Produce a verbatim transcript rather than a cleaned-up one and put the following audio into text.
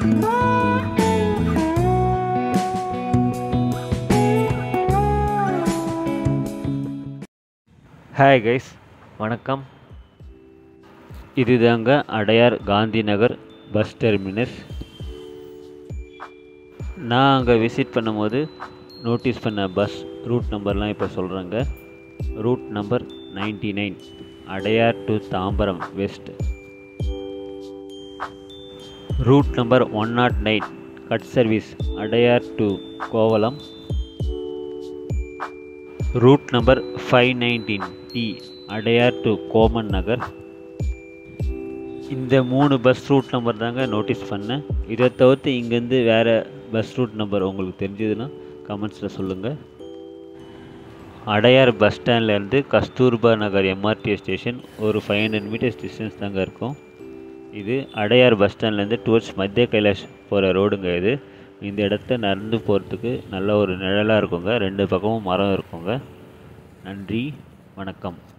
Hi guys, வணக்கம். இதுதாங்க Adyar Gandhi Nagar bus terminus. நான் அங்கே விசிட் பண்ணும்போது நோட்டீஸ் பண்ண பஸ் ரூட் நம்பர்லாம் இப்போ சொல்கிறேங்க. Route number ninety nine Adyar to Tambaram west. Route number one nought nine cut service Adyar to Kovalam. Route number five nineteen D Adyar to Koman Nagar. இந்த மூணு பஸ் ரூட் நம்பர் தாங்க நோட்டீஸ் பண்ணேன். இதை தவிர்த்து இங்கேருந்து வேறு பஸ் ரூட் நம்பர் உங்களுக்கு தெரிஞ்சதுன்னா கமெண்ட்ஸில் சொல்லுங்கள். அடையார் பஸ் ஸ்டாண்ட்லேருந்து கஸ்தூர்பா நகர் எம்ஆர்டிஎஸ் ஸ்டேஷன் ஒரு ஃபைவ் ஹண்ட்ரட் மீட்டர்ஸ் டிஸ்டன்ஸ் தாங்க இருக்கும். இது அடையார் பஸ் ஸ்டாண்ட்லேருந்து டுவர்ட்ஸ் மத்திய கைலாஷ் போகிற ரோடுங்க. இது இந்த இடத்த நடந்து போகிறதுக்கு நல்ல ஒரு நிழலாக இருக்குங்க. ரெண்டு பக்கமும் மரம் இருக்குங்க. நன்றி, வணக்கம்.